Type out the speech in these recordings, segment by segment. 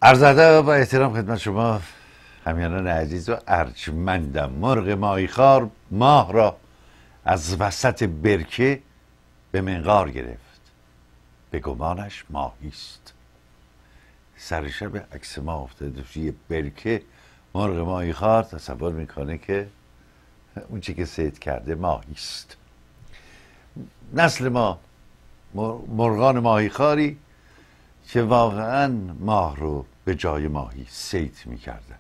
عرض ادب و احترام خدمت شما همیهنان عزیز و ارجمندم. مرغ ماهیخوار ماه را از وسط برکه به منقار گرفت، به گمانش ماهی است. سر شب عکس ماه افتاده توی برکه، مرغ ماهیخوار تصور میکنه که اون چی که صید کرده ماهی است. نسل ما مرغان ماهیخواری که واقعا ماه رو به جای ماهی صید میکردند،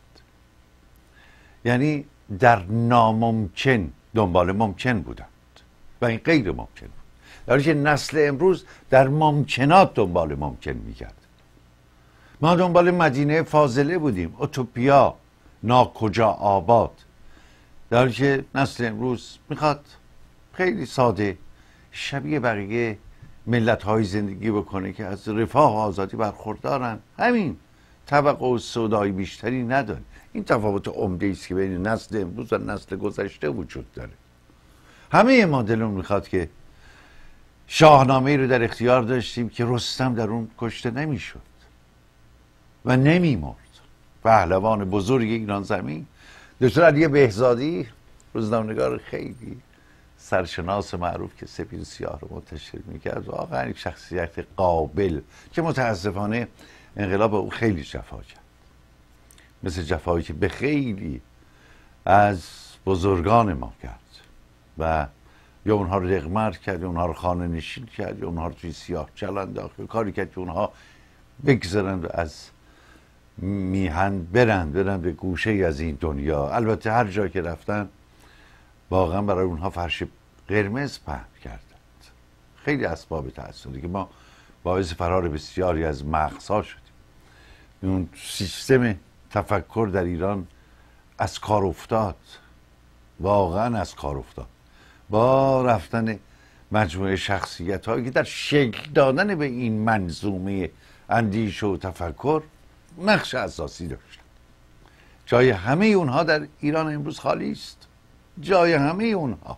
یعنی در ناممکن دنبال ممکن بودند و این غیر ممکن بود، در حالی که نسل امروز در ممکنات دنبال ممکن میکرد. ما دنبال مدینه فاضله بودیم، اوتوپیا، ناکجا آباد، در حالی که نسل امروز میخواد خیلی ساده شبیه بقیه ملت های زندگی بکنه که از رفاه و آزادی برخوردارن. همین طبقه و سودایی بیشتری نداره. این تفاوت عمده است که بین نسل امروز و نسل گذشته وجود داره. همه ما دلمون میخواد که شاهنامه رو در اختیار داشتیم که رستم در اون کشته نمیشد و نمیمرد. پهلوان بزرگ ایران زمین دکتر علی بهزادی، روزنامه‌نگار خیلی سرشناس معروف که سپید و سیاه رو منتشر میکرد، واقعا یک شخصیت قابل که متاسفانه انقلاب او خیلی جفا کرد، مثل جفایی که به خیلی از بزرگان ما کرد و یا اونها رو رقمر کرد، یا اونها رو خانه نشین کرد، یا اونها رو توی سیاه چل انداخت، کاری کرد که اونها بگذرند و از میهن برند به گوشه از این دنیا. البته هر جا که رفتن واقعا برای اونها فرش قرمز پهن کردند. خیلی اسباب تأثیری که ما باعث فرار بسیاری از مغزها شدیم. اون سیستم تفکر در ایران از کار افتاد، واقعا از کار افتاد با رفتن مجموعه شخصیت هایی که در شکل دادن به این منظومه اندیشه و تفکر نقش اساسی داشتن. جای همه اونها در ایران امروز خالی است، جای همه اونها.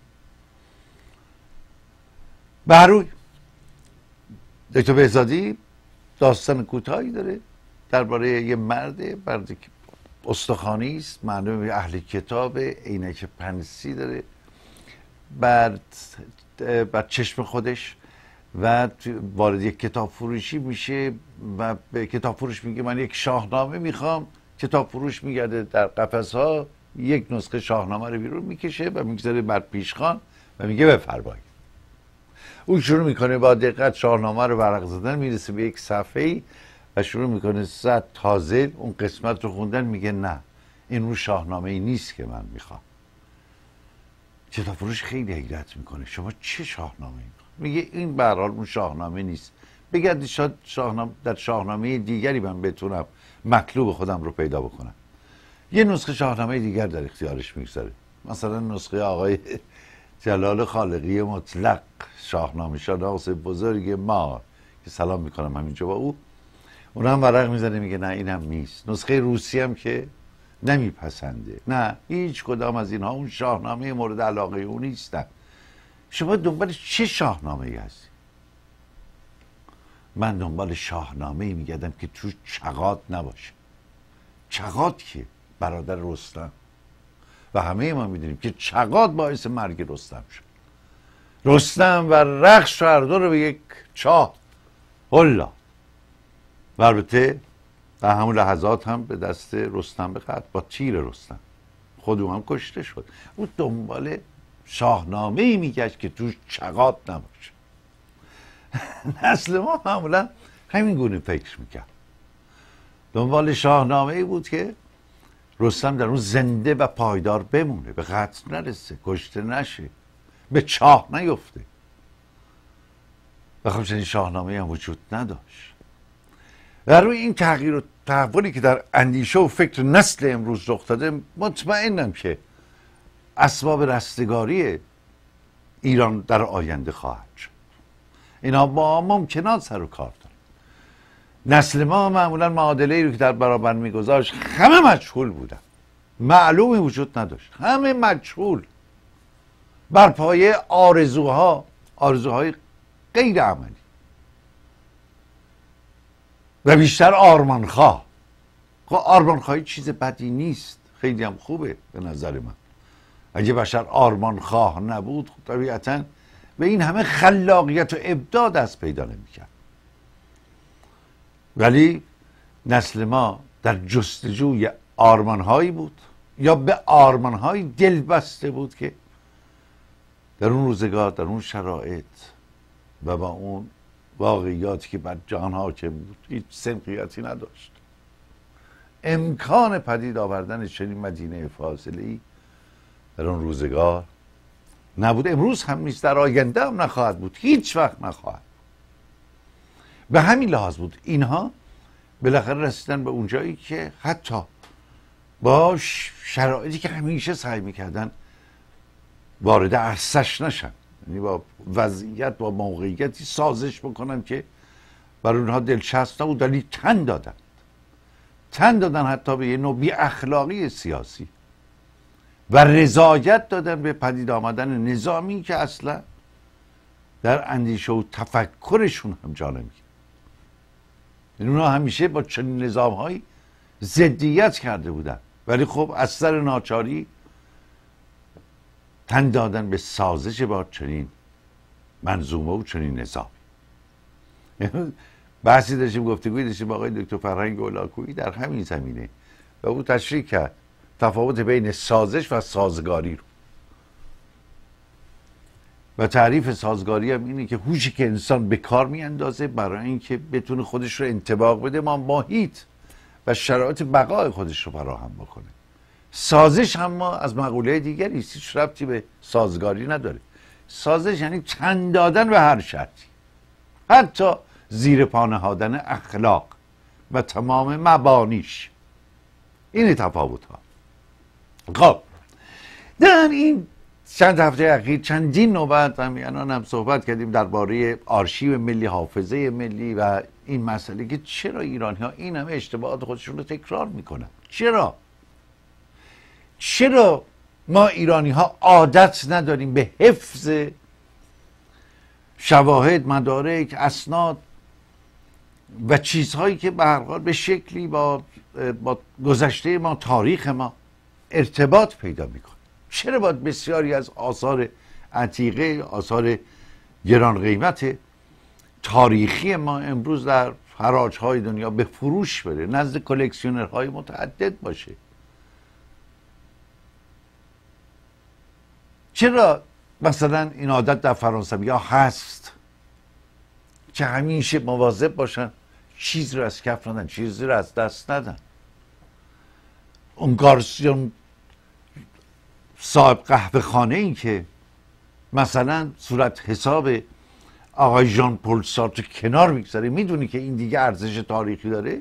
به هر روی دکتر بهزادی داستان کوتاهی داره درباره یه مرد که استخوانی است، معلومه اهل کتاب، عینک پنسی داره بر چشم خودش و وارد یک کتاب فروشی میشه و به کتاب فروش میگه من یک شاهنامه میخوام. کتاب فروش میگرده در قفس‌ها، یک نسخه شاهنامه رو بیرون میکشه و میگذاره بر پیشخوان و میگه بفرمایید. اون شروع میکنه با دقت شاهنامه رو ورق زدن، میرسه به یک صفحه‌ای و شروع میکنه صد تازه اون قسمت رو خوندن، میگه نه این رو شاهنامه ای نیست که من میخوام. کتاب فروش خیلی حیرت میکنه، شما چه شاهنامه ای؟ میگه این به هر حال اون شاهنامه نیست، بگردید شاید در شاهنامه دیگری من بتونم مطلوب خودم رو پیدا بکنم. یه نسخه شاهنامه دیگر در اختیارش میگذاره، مثلا نسخه آقای جلال خالقی مطلق، شاهنامه شناس بزرگ ما که سلام میکنم همینجا با او، اون هم ورق میزنه میگه نه این هم نیست. نسخه روسی هم که نمیپسنده، نه هیچ کدام از اینها اون شاهنامه مورد علاقه او نیستن. شما دنبال چه شاهنامه ای هستی؟ من دنبال شاهنامه ای میگردم که تو چغات نباشه. چغات که برادر رستم و همه ما میدونیم که چغات باعث مرگ رستم شد. رستم و رخش هر دو رو به یک چاه هلا و البته در همون لحظات هم به دست رستم بخورد با تیر رستم، خود او هم کشته شد. او دنبال شاهنامه ای میگشت که توش چغات نباشه. نسل ما معمولا همین گونه فکر میکرد، دنبال شاهنامه ای بود که رستم در اون زنده و پایدار بمونه، به قتل نرسه، کشته نشه، به چاه نیفته. و خب چنین شاهنامه هم وجود نداشت. و روی این تغییر و تحولی که در اندیشه و فکر نسل امروز رخ داده، مطمئنم که اسباب رستگاری ایران در آینده خواهد شد. اینا با ممکنات سر و کار دارن. نسل ما معمولا معادله‌ای رو که در برابر میگذاشت همه مجهول بودن، معلومی وجود نداشت، همه مجهول، بر پایه آرزوهای غیر عملی. و بیشتر آرمانخواه. خب آرمانخواهی چیز بدی نیست، خیلی هم خوبه به نظر من. اگه بشر آرمانخواه نبود خب طبیعتاً به این همه خلاقیت و ابداع دست پیدا نمی‌کرد. ولی نسل ما در جستجوی آرمانهایی بود یا به آرمانهایی دل بسته بود که در اون روزگار، در اون شرایط و با اون واقعیاتی که بر جهان حاکم بود هیچ سنخیتی نداشت. امکان پدید آوردن چنین مدینه فاضله‌ای در اون روزگار نبود. امروز هم نیست، در آینده هم نخواهد بود، هیچ وقت نخواهد. به همین لحاظ بود اینها بالاخره رسیدن به اون جایی که حتی با شرایطی که همیشه سعی میکردن وارد عرصش نشن، یعنی با وضعیت، با موقعیتی سازش بکنن که برای اونها دلچسب نبود، ولی تن دادن حتی به یه نوع بی اخلاقی سیاسی و رضایت دادن به پدید آمدن نظامی که اصلا در اندیشه و تفکرشون هم جا نمیگیره. اونها همیشه با چنین نظام‌هایی ضدیت کرده بودن، ولی خب از سر ناچاری تن دادن به سازش با چنین منظومه و چنین نظامی. بحثی داشتیم، گفتگویی داشتیم با آقای دکتر فرهنگ هولاکویی در همین زمینه و او تشریح کرد تفاوت بین سازش و سازگاری رو. و تعریف سازگاری هم اینه که هوشی که انسان به کار میاندازه برای اینکه بتونه خودش رو انطباق بده با محیط و شرایط بقای خودش رو فراهم بکنه. سازش هم ما از مقوله دیگری است، هیچ ربطی به سازگاری نداره. سازش یعنی تن دادن به هر شرطی، حتی زیر پا نهادن اخلاق و تمام مبانیش. این تفاوت ها. خب در این چند هفته اخیر چندین نوبت همین هم صحبت کردیم درباره آرشیو ملی، حافظه ملی و این مسئله که چرا ایرانی ها این همه اشتباهات خودشون رو تکرار میکنن. چرا ما ایرانی ها عادت نداریم به حفظ شواهد، مدارک، اسناد و چیزهایی که به هر حال به شکلی با گذشته ما، تاریخ ما ارتباط پیدا میکنه؟ چرا باید بسیاری از آثار عتیقه، آثار گران قیمت تاریخی ما امروز در حراج‌های دنیا به فروش بره، نزد کلکسیونرهای متعدد باشه؟ چرا مثلا این عادت در فرانسوی‌ها هست که همیشه مواظب باشن چیز رو از کف ندن، چیزی رو از دست ندن؟ اون گارسیون صاحب قهوه خانه این که مثلا صورت حساب آقای ژان پل سارتر کنار میگذاره، میدونی که این دیگه ارزش تاریخی داره؟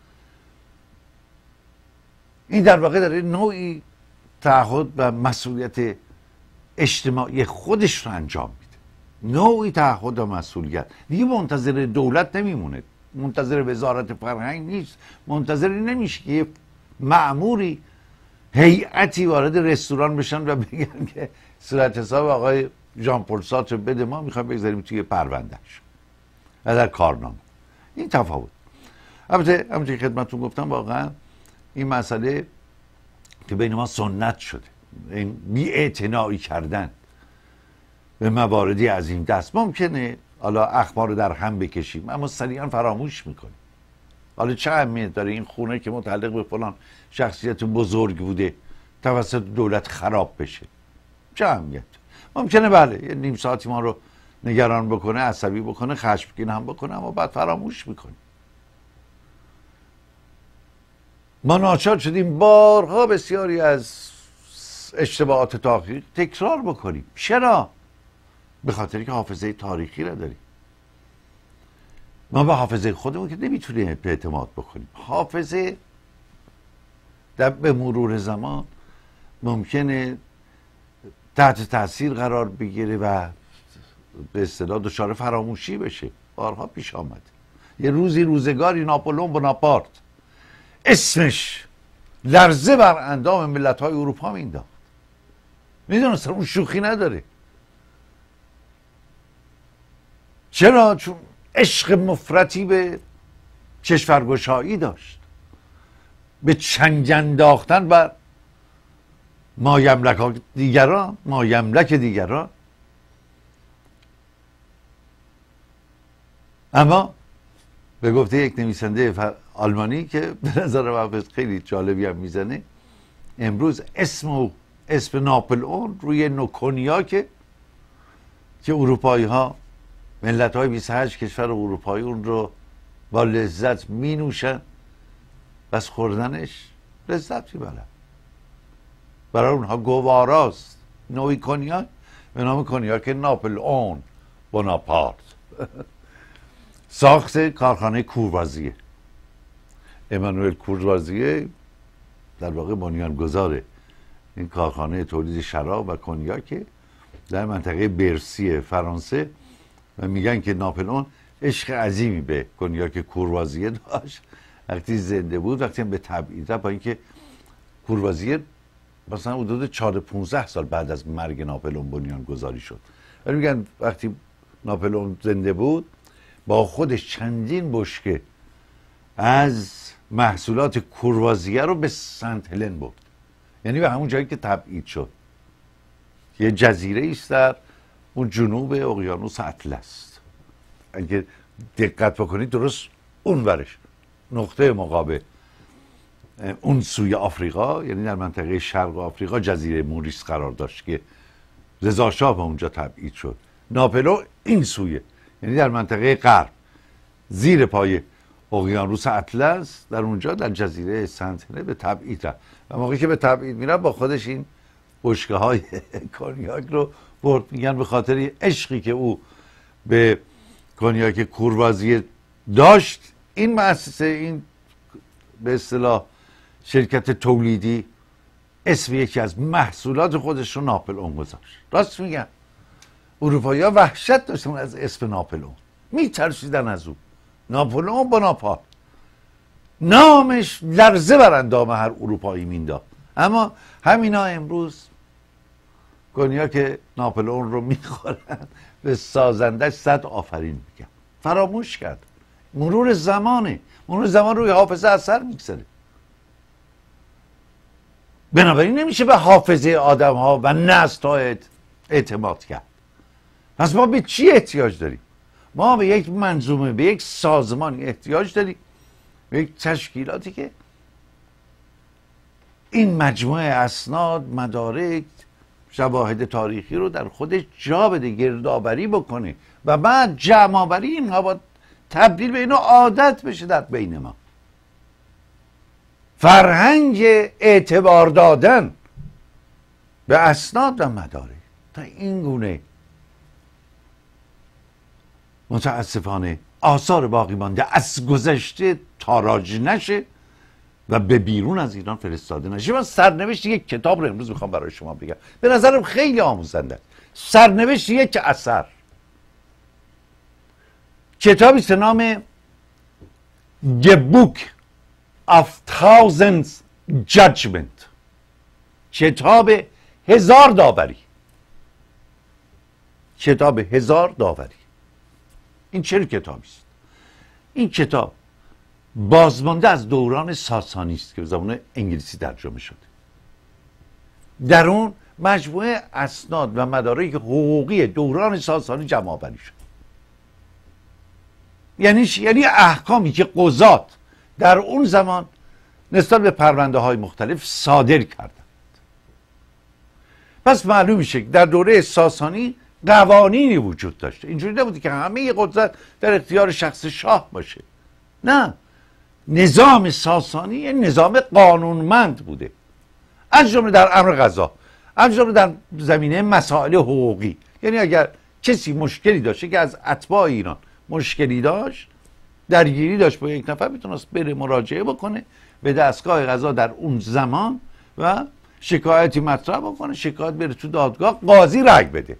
این در واقع داره نوعی تعهد و مسئولیت اجتماعی خودش رو انجام میده، نوعی تعهد و مسئولیت. دیگه منتظر دولت نمیمونه، منتظر وزارت فرهنگ نیست، منتظری نمیشه که مأموری، هیئتی وارد رستوران بشن و بگن که صورت حساب آقای ژان پل سارتر بده، ما میخوایم بگذاریم توی پروندهش و در کارنامه. این تفاوت. البته همونطور که خدمتتون گفتم واقعا این مسئله که بین ما سنت شده، این بی‌اعتنایی کردن به مواردی از این دست، ممکنه حالا اخبار رو در هم بکشیم اما سریعا فراموش میکنیم. حالا چه اهمیت داره این خونه که متعلق به فلان شخصیت بزرگ بوده توسط دولت خراب بشه؟ چه اهمیت؟ ممکنه بله یه نیم ساعتی ما رو نگران بکنه، عصبی بکنه، خشمگین هم بکنه، اما بعد فراموش میکنیم. ما ناچار شدیم بارها بسیاری از اشتباهات تاریخی تکرار بکنیم. چرا؟ به خاطر که حافظه تاریخی را داریم. ما به حافظه خودمون که نمیتونیم اعتماد بکنیم. حافظه به مرور زمان ممکنه تحت تاثیر قرار بگیره و به اصطلاح دچار فراموشی بشه. بارها پیش آمد. یه روزگاری ناپلئون بناپارت اسمش لرزه بر اندام ملت‌های اروپا مینداخت. میدونستم اون شوخی نداره. چرا؟ چون عشق مفرطی به کشورگشایی داشت، به چنگ انداختن بر مایملک دیگران. اما به گفته یک نویسنده آلمانی که به نظر من خیلی جالبی هم میزنه، امروز اسم ناپلئون روی نوع کنیاکه که اروپایی ها، ملت های 28 کشور اروپایی اون رو با لذت می نوشن، بس خوردنش لذت میبرن. برای اونها گواراست. نوعی کنیاک به نام کنیاک ناپلئون بوناپارت. ساخت کارخانه کوروازیه. امانوئل کوروازیه در واقع بنیانگذار این کارخانه تولید شراب و کنیاک در منطقه برسی فرانسه و میگن که ناپلئون عشق عظیمی به کنیاک کوروازیه داشت وقتی زنده بود. وقتی هم به تبعید با اینکه کوروازیه مثلا حدود 14-15 سال بعد از مرگ ناپلئون بنیانگذاری شد، ولی میگن وقتی ناپلئون زنده بود با خودش چندین بشکه از محصولات کوروازیه رو به سنت هلن برد، یعنی به همون جایی که تبعید شد. یه جزیره است در اون جنوب اقیانوس اطلس. اگه دقت بکنید درست اون ورش، نقطه مقابل اون سوی آفریقا، یعنی در منطقه شرق آفریقا جزیره موریس قرار داشت که رضا شاه به اونجا تبعید شد. ناپلئون این سویه، یعنی در منطقه غرب زیر پای اقیانوس اطلس، در اونجا در جزیره سنت هلن به تبعید رفت و موقعی که به تبعید میره با خودش این بشکه های کنیاک رو برد. میگن به خاطر عشقی که او به کنیاک کوروازیه داشت، این مؤسسه، این به اصطلاح شرکت تولیدی، اسم یکی از محصولات خودش رو ناپلئون گذاشت. راست میگن، اروپایی‌ها وحشت داشتن از اسم ناپلئون، میترسیدن از او. ناپلئون بوناپارت نامش لرزه بر اندام هر اروپایی مینداخت. اما همینا امروز کنیاک ناپلئون رو میخورن، به سازندش 100 آفرین میگن. فراموش کرد. مرور زمان روی حافظه اثر میگذاره. بنابراین نمیشه به حافظه آدم ها و نسل ها اعتماد کرد. پس ما به چی احتیاج داریم؟ ما به یک منظومه، به یک سازمانی احتیاج داریم، به یک تشکیلاتی که این مجموعه اسناد، مدارک، شواهد تاریخی رو در خودش جا بده، گردآوری بکنه و بعد جمع‌آوری اینها با تبدیل به اینو عادت بشه در بین ما. فرهنگ اعتبار دادن به اسناد و مدارک تا این گونه متاسفانه آثار باقی مانده از گذشته تاراج نشه و به بیرون از ایران فرستاده نشه. من سرنوشت یک کتاب رو امروز میخوام برای شما بگم، به نظرم خیلی آموزنده. سرنوشت یک اثر، کتابی به نام The Book of Thousands Judgment، کتاب 1000 داوری. کتاب 1000 داوری. این چه کتابی است؟ این کتاب بازمانده از دوران ساسانی است که به زبان انگلیسی ترجمه شده. در اون مجموعه اسناد و مدارک حقوقی دوران ساسانی جمع آوری شد. یعنی احکامی که قضات در اون زمان نسبت به پرونده های مختلف صادر کردند. پس معلوم میشه که در دوره ساسانی قوانینی وجود داشته. اینجوری نبوده که همه قدرت در اختیار شخص شاه باشه. نه، نظام ساسانی یه نظام قانونمند بوده، از جمله در امر قضا، از جمله در زمینه مسائل حقوقی. یعنی اگر کسی مشکلی داشته که از اتباع ایران مشکلی داشت، درگیری داشت با یک نفر، میتونست بره مراجعه بکنه به دستگاه قضا در اون زمان و شکایتی مطرح بکنه، شکایت بره تو دادگاه، قاضی رأی بده.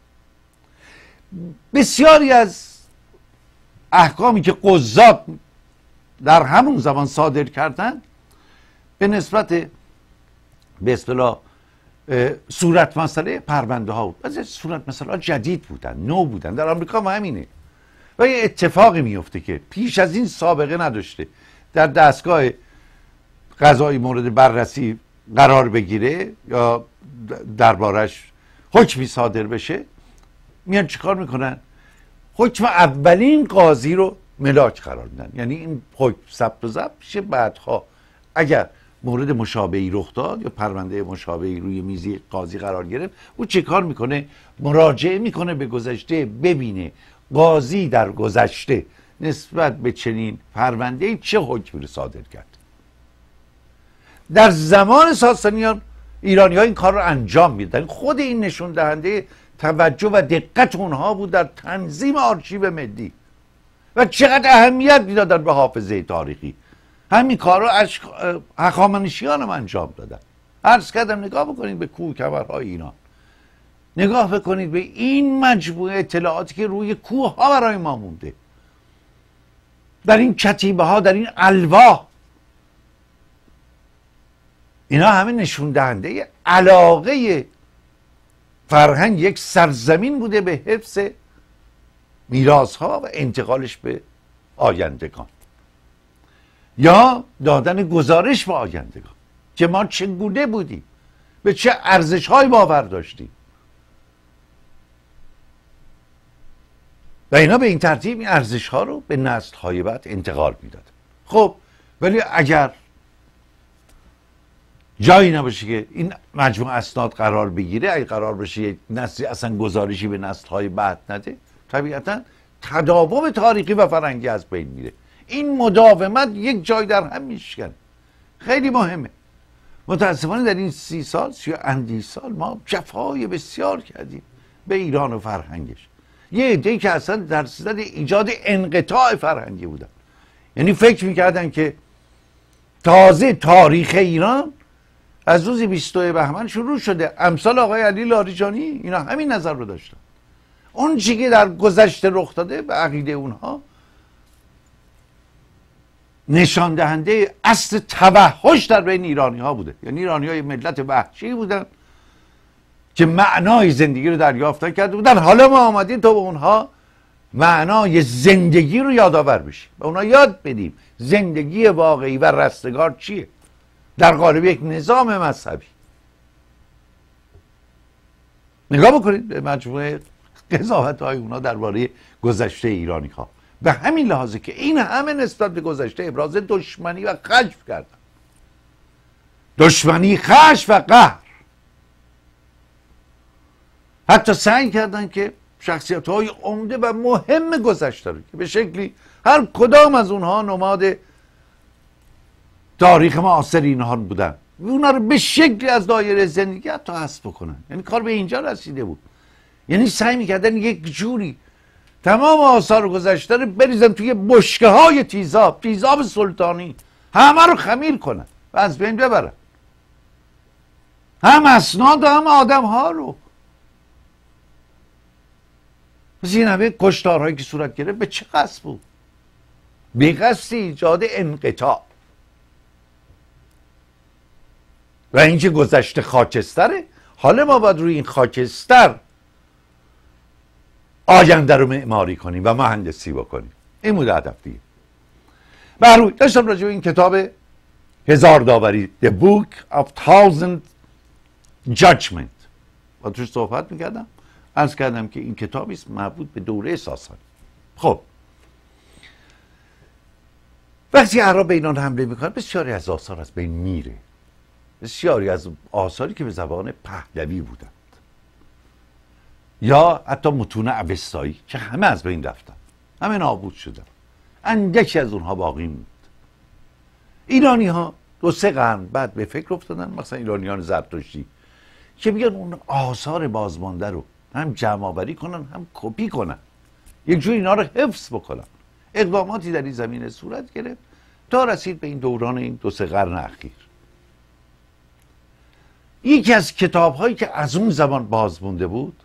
بسیاری از احکامی که قضات در همون زمان صادر کردن به نسبت به اصطلاح صورت مسئله پرونده ها بود. بعضی صورت مسئله ها جدید بودن، نو بودن. در آمریکا هم همینه. و یه اتفاقی میفته که پیش از این سابقه نداشته، در دستگاه قضایی مورد بررسی قرار بگیره یا دربارش حکمی صادر بشه، میان چیکار میکنن؟ حکم اولین قاضی رو ملاک قرار میدن. یعنی این حکم ثبت و ضبط میشه، بعدها اگر مورد مشابهی رخ داد یا پرونده مشابهی روی میزی قاضی قرار گرفت، او چیکار میکنه؟ مراجعه میکنه به گذشته، ببینه قاضی در گذشته نسبت به چنین پرونده چه حکمی رو صادر کرد. در زمان ساسانیان ایرانی ها این کار رو انجام میدادن. خود این نشون دهنده توجه و دقت اونها بود در تنظیم آرشیو ملی و چقدر اهمیت میدادن به حافظه تاریخی. همین کار رو هخامنشیان هم انجام دادن. عرض کردم نگاه بکنید به کوه کمرهای ایران، نگاه بکنید به این مجموعه اطلاعاتی که روی کوه ها برای ما مونده، در این کتیبه ها، در این الواح. اینا همه نشون دهنده علاقه فرهنگ یک سرزمین بوده به حفظ میراث ها و انتقالش به آیندگان، یا دادن گزارش به آیندگان که ما چگونه بودیم، به چه ارزش های باور داشتیم. و اینا به این ترتیب این ارزش ها رو به نسل های بعد انتقال میداد. خب ولی اگر جایی نباشه که این مجموعه اسناد قرار بگیره، اگه قرار بشه یک نسلی اصلا گزارشی به نسل های بعد نده، طبیعتا تداوم تاریخی و فرهنگی از بین میره. این مداومت یک جای در هم میشکنه. خیلی مهمه. متاسفانه در این 30 سال 30 اندی سال ما جفای بسیار کردیم به ایران و فرهنگش. یه عده‌ای که اصلا در صدد ایجاد انقطاع فرهنگی بودن، یعنی فکر میکردن که تازه تاریخ ایران از روز 22 بهمن شروع شده. امثال آقای علی لاریجانی اینا همین نظر رو داشتن. اون چیزی که در گذشته رخ داده به عقیده اونها نشان دهنده اصل توحش در بین ایرانی ها بوده. یعنی ایرانی ها یه ملت وحشی بودن که معنای زندگی رو دریافت کرده بودن. حالا ما آمدیم تا به اونها معنای زندگی رو یادآور بشیم، به اونها یاد بدیم زندگی واقعی و رستگار چیه در قالب یک نظام مذهبی. نگاه بکنید به مجموعه قضاوت های اونا درباره گذشته ایرانی ها. به همین لحاظه که این همه نسبت به گذشته ابراز دشمنی و خشم کردن. دشمنی، خشم و قهر. حتی سعی کردن که شخصیت های عمده و مهم گذشته رو که به شکلی هر کدام از اونها نماد تاریخ معاصر اینها بودن، اونا رو به شکلی از دایره زندگی حتی حذف بکنن. یعنی کار به اینجا رسیده بود. یعنی سعی میکردن یک جوری تمام آثار گذشته رو بریزن توی بشکه های تیزاب سلطانی، همه رو خمیر کنن و از بین ببرن، هم اسناد و هم آدم ها رو. پس این همه کشتارهایی که صورت گرفت به چه قصد بود؟ به قصد ایجاد انقطاع. و اینکه گذشته خاکستره، حالا ما باید روی این خاکستر آینده رو معماری کنیم و مهندسی بکنیم. این بود هدف دیگه. بروی داشتم راجع به این کتاب هزار داوری The Book of Thousand Judgment با توش صحبت میکردم. عرض کردم که این کتابی است مربوط به دوره ساسانی. خب وقتی اعراب به ایران حمله میکنن، بسیاری از آثار از بین میره. بسیاری از آثاری که به زبان پهلوی بودند یا حتی متون اوستایی که همه از بین رفتن، همه نابود شدن، اندکی از اونها باقی موند. ایرانی ها 2-3 قرن بعد به فکر افتادن، مثلا ایرانیان زرتشتی، که بیان اون آثار بازمانده رو هم جمع آوری کنن هم کپی کنن، یک جور اینا رو حفظ بکنن. اقداماتی در این زمینه صورت گرفت تا رسید به این دوران این 2-3 قرن اخیر. یکی از کتاب هایی که از اون زمان بازمونده بود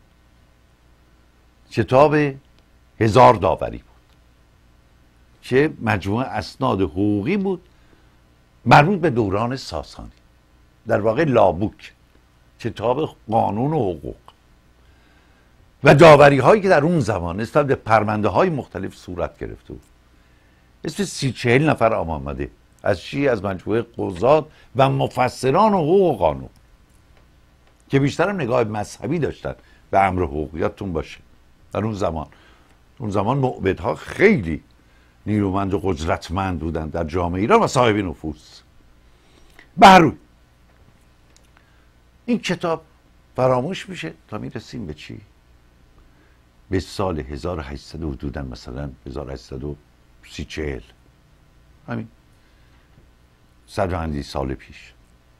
کتاب هزار داوری بود که مجموعه اسناد حقوقی بود مربوط به دوران ساسانی، در واقع لابوک، کتاب قانون و حقوق. و داوری هایی که در اون زمان نسبت به پرونده های مختلف صورت گرفته بود. اسم 30-40 نفر آمده از چی؟ از مجموعه قضات و مفسران حقوق و قانون که بیشتر هم نگاه مذهبی داشتن به امر حقوق. یادتون باشه در اون زمان معبدها خیلی نیرومند و قدرتمند بودن در جامعه ایران و صاحب نفوذ. به هر روی این کتاب فراموش میشه تا میرسیم به چی؟ به سال 1800 حدوداً، مثلا 1830-40، همین 100 سال پیش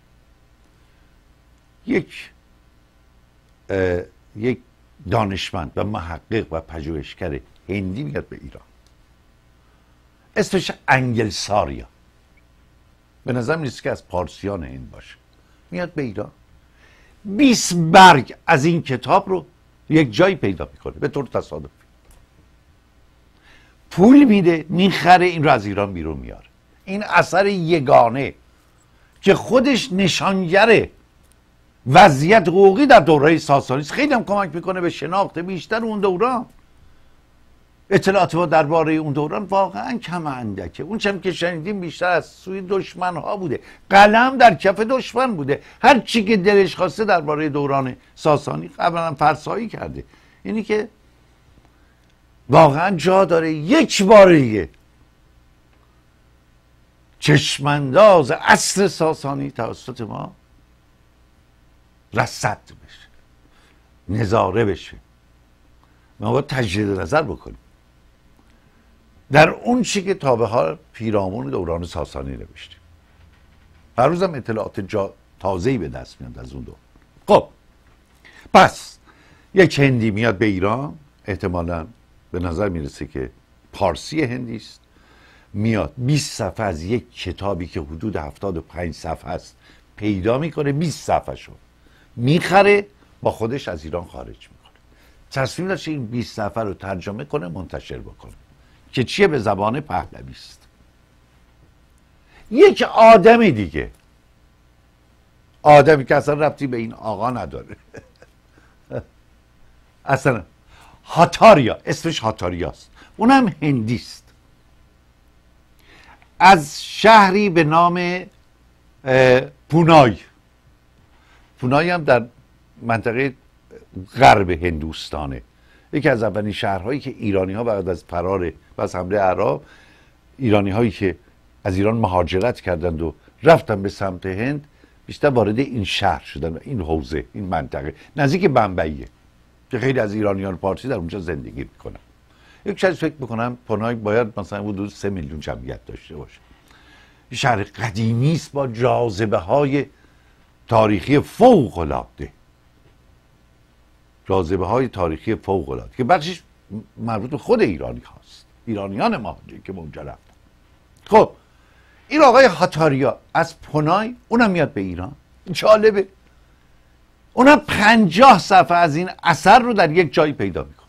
یک دانشمند و محقق و پژوهشگر هندی میاد به ایران، اسمش انگلساریا، به نظر نیست که از پارسیان هند باشه. میاد به ایران، 20 برگ از این کتاب رو یک جایی پیدا میکنه به طور تصادفی، پول میده، میخره، این رو از ایران بیرون میاره. این اثر یگانه که خودش نشانگر وضعیت حقوقی در دوره ساسانی است، خیلی هم کمک میکنه به شناخت بیشتر اون دوران. اطلاعات ما درباره اون دوران واقعا کم اندکه. اون چم که شنیدیم بیشتر از سوی دشمن ها بوده، قلم در کف دشمن بوده، هر چی که دلش خواسته درباره دوران ساسانی قبلا فرسایی کرده. یعنی که واقعا جا داره یک بار دیگه چشمانداز عصر ساسانی توسط ما رصد بشه، نظاره بشه. ما باید تجدید نظر بکنیم در اون چی که تا به حال پیرامون دوران ساسانی نوشتیم. هر روزم اطلاعات تازه‌ای به دست میاد از اون دور. خب پس یک هندی میاد به ایران، احتمالاً به نظر میرسه که پارسی هندی است، میاد 20 صفحه از یک کتابی که حدود 75 صفحه است پیدا میکنه، 20 صفحه شو میخره، با خودش از ایران خارج میکنه. تصمیم داشته این 20 صفحه رو ترجمه کنه، منتشر بکنه که چیه؟ به زبان پهلوی است. یک آدم دیگه، آدمی که اصلا ربطی به این آقا نداره اصلا، هاتاریا، اسمش هاتاریاست، اونم هندیست، از شهری به نام پونای. پونای هم در منطقه غرب هندوستانه، یکی از اولین شهرهایی که ایرانی ها بعد از فرار و از حمله عرب، ایرانی هایی که از ایران مهاجرت کردند و رفتن به سمت هند، بیشتر وارد این شهر شدن و این حوزه، این منطقه نزدیک بمبئیه که خیلی از ایرانیان پارسی در اونجا زندگی میکنن. یک چیز فکر میکنم پونای باید مثلا حدود 3 میلیون جمعیت داشته باشه. این شهر قدیمی است با جاذبه های تاریخی فوق العاده، جاذبه های تاریخی فوق العاده که بخشش مربوط به خود ایرانی هاست، ایرانیان مهاجر که اونجا رفتن. خب این آقای هاتاریا از پونای، اونم میاد به ایران. جالبه، اونم 50 صفحه از این اثر رو در یک جایی پیدا میکنه،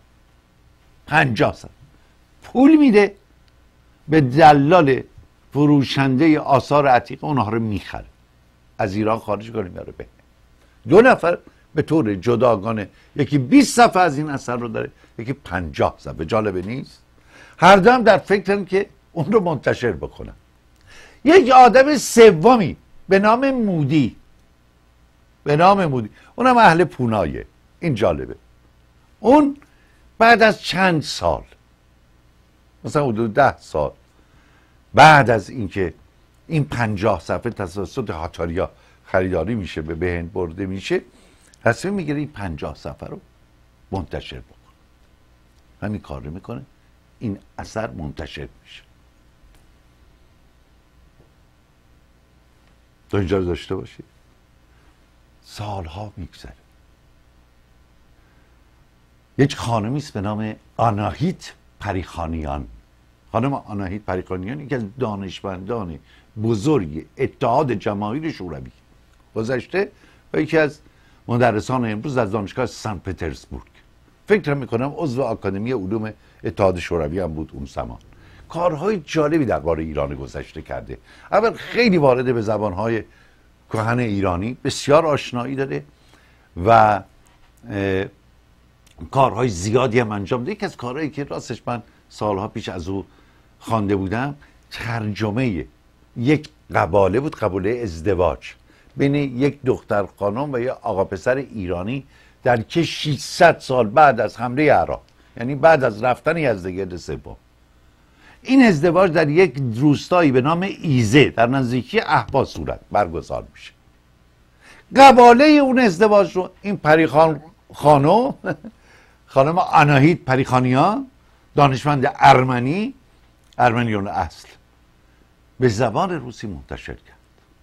50 صفحه، پول میده به دلال فروشنده آثار عتیق، اونها رو میخره، از ایران خارج کنه میاره به 2 نفر به طور جداگانه، یکی 20 صفحه از این اثر رو داره، یکی 50 صفحه. جالبه نیست؟ هر دو هم در فکرن که اون رو منتشر بکنن. یک آدم سومی به نام مودی، اونم اهل پونایه. این جالبه، اون بعد از چند سال، مثلا حدود 10 سال بعد از اینکه این 50 صفحه توسط هاتاریا خریداری میشه، به هند برده میشه، تصمیم میگیره این 50 صفحه رو منتشر بکنه. همین کار رو میکنه، این اثر منتشر میشه. تا اینجا رو داشته باشید. سالها میگذره، یک خانمی است به نام آناهیت پریخانیان. خانم آناهیت پریخانیان یکی از دانشمندان بزرگ اتحاد جماهیر شوروی گذشته و یکی از مدرسان امروز از دانشگاه سن پترزبورگ. فکر میکنم عضو آکادمی علوم اتحاد شوروی هم بود اون زمان. کارهای جالبی درباره ایران گذشته کرده. اول خیلی وارد به زبانهای کهن ایرانی بسیار آشنایی داره و کارهای زیادی هم انجام داد. یکی از کارهایی که راستش من سالها پیش از او خوانده بودم ترجمه یک قباله بود، قباله ازدواج بین یک دختر خانم و یک آقا پسر ایرانی در که 600 سال بعد از حمله عراق، یعنی بعد از رفتن یزدگرد سوم، این ازدواج در یک روستایی به نام ایزه در نزدیکی اهواز صورت برگزار میشه. قباله اون ازدواج رو این پریخان خانم آناهیت پریخانیان، دانشمند ارمنیون اصل، به زبان روسی منتشر کرد.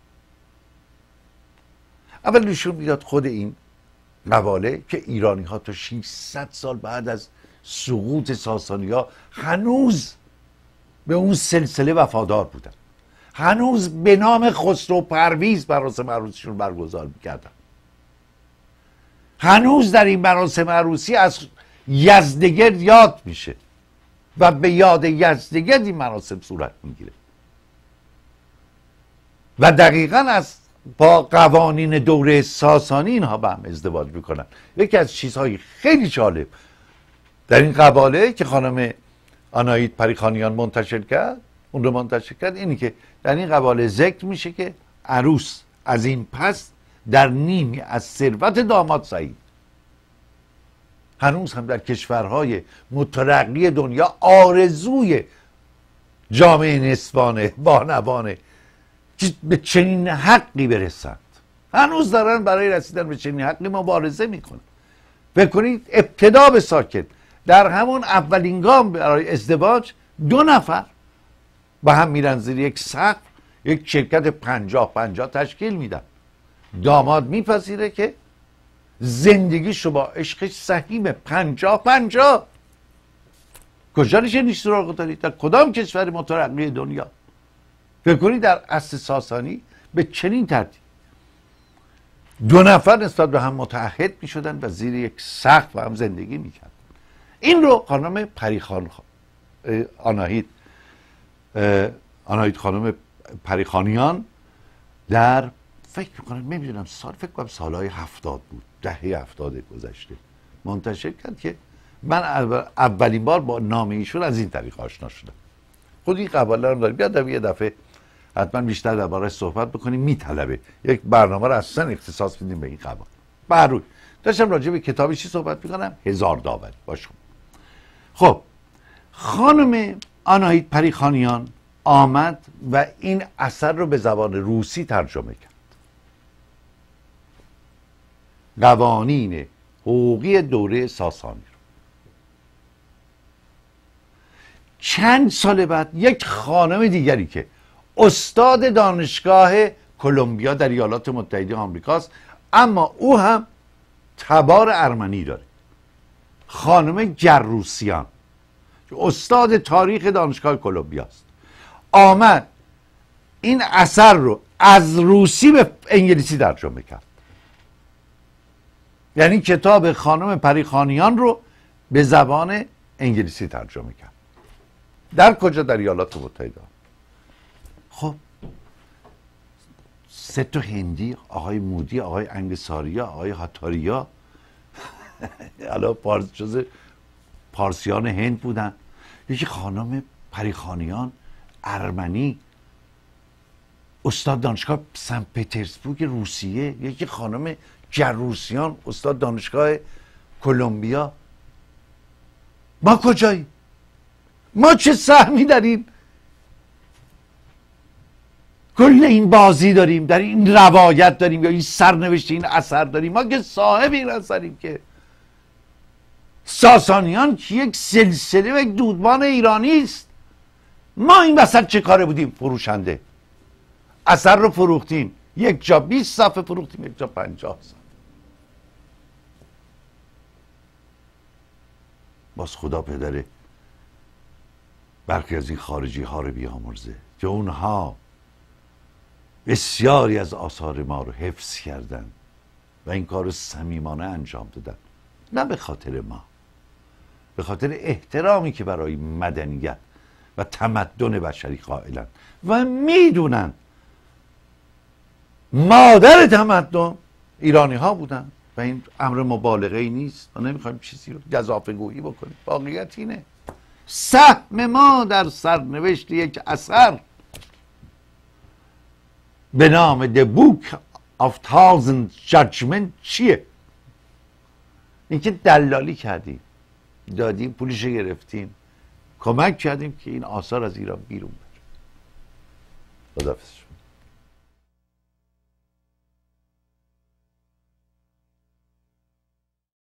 اول نشون میداد خود این قباله که ایرانی ها تا 600 سال بعد از سقوط ساسانی ها هنوز به اون سلسله وفادار بودن، هنوز به نام خسرو پرویز مراسم عروسیشون برگزار میکردن، هنوز در این مراسم عروسی از یزدگرد یاد میشه و به یاد یزدگرد این مراسم صورت میگیره و دقیقاً از با قوانین دوره ساسانی اینها با هم ازدواج میکنن. یکی از چیزهای خیلی جالب در این قباله که خانم آناهیت پریخانیان منتشر کرد اینی که در این قباله ذکر میشه که عروس از این پس در نیمی از ثروت داماد سعید. هنوز هم در کشورهای مترقی دنیا آرزوی جامعه نسوانه بانوانه که به چنین حقی برسند، هنوز دارن برای رسیدن به چنین حقی مبارزه میکنن. بکنید ابتدا به ساکن در همون اولین گام برای ازدواج 2 نفر با هم میرن زیر یک سقف، یک شرکت 50-50 تشکیل میدن. داماد میپذیره که زندگیشو با عشقش سهیم 50-50. کجا نشین سراغ دارید؟ در کدام کشور مترقی دنیا؟ فکر کنید در عصر ساسانی به چنین ترتیب 2 نفر نسبت به هم متعهد می شدن و زیر یک سقف و هم زندگی می کردن. این رو خانم آناهیت خانم پریخانیان در فکر میکنم فکر کنم سالهای 70 بود، دهه 70 گذشته منتشر کرد که من اولین بار با نام ایشون از این طریق آشنا شدم. خود این قباله رو داریم، بیاد یه دفعه حتما بیشتر درباره‌اش صحبت بکنیم. میطلبه یک برنامه رو اصلا اختصاص بدیم به این قباله. بروی داشتم راجع به کتابی چی صحبت میکنم، هزار داوری باشه. خب خانم آناهیت پریخانیان آمد و این اثر رو به زبان روسی ترجمه کرد. قوانین حقوقی دوره ساسانی رو. چند سال بعد یک خانم دیگری که استاد دانشگاه کلمبیا در ایالات متحده آمریکاست، اما او هم تبار ارمنی داره، خانم گروسیان که استاد تاریخ دانشگاه کلمبیا است، آمد این اثر رو از روسی به انگلیسی ترجمه کرد. یعنی کتاب خانم پریخانیان رو به زبان انگلیسی ترجمه کرد. در کجا؟ در ایالات متحده. خب 3 تا هندی، آقای مودی، آقای انگساریا، آقای هاتاریا حالا جز پارسیان هند بودن، یکی خانم پریخانیان ارمنی استاد دانشگاه سن پترزبورگ روسیه، یکی خانم گروسیان استاد دانشگاه کلمبیا. ما کجاییم؟ ما چه سهمی در این کل این بازی داریم، در این روایت داریم یا این سرنوشت این اثر داریم؟ ما که صاحب این اثریم. که ساسانیان که یک سلسله و یک دودمان ایرانی است، ما این وسط چه کاره بودیم؟ فروشنده. اثر رو فروختیم، یک جا 20 صفحه فروختیم، یک جا 50 صفحه. باز خدا پدره برخی از این خارجی ها رو بیامرزه که اونها بسیاری از آثار ما رو حفظ کردن و این کار رو صمیمانه انجام دادن، نه به خاطر ما، به خاطر احترامی که برای مدنیت و تمدن بشری قائلن و میدونن مادر تمدن ایرانی ها بودن، و این امر مبالغه ای نیست. ما نمیخوایم چیزی رو گزافه گویی بکنیم. واقعیت اینه سهم ما در سرنوشت یک اثر به نام The Book of Thousand Judgment چیه؟ اینکه دلالی کردیم، دادیم، پولش گرفتیم، کمک کردیم که این آثار از ایران بیرون بره. خداحافظ.